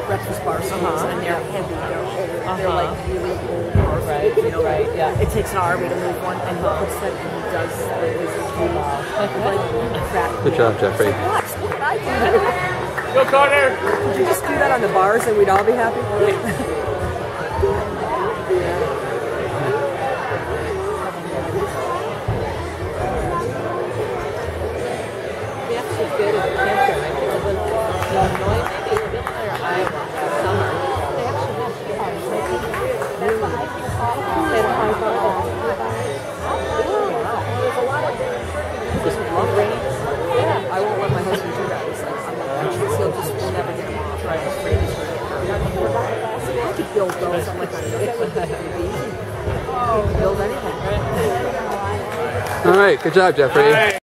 breakfast bar stools, and they're heavy. They're like really old bar stools. You know, right? Yeah. It takes an army to move one, and he puts them and he does his Good job, Jeffrey. Look what I do. Go, Connor! Could you just do that on the bars and we'd all be happy? Good at the campground. I think it was Illinois, maybe Middleton or Iowa last summer. They actually have just love rain. Yeah, I won't let my husband do that. He's like, he'll just never get him off. Right? It's crazy. I could build those. I'm like, build anything. All right, good job, Jeffrey.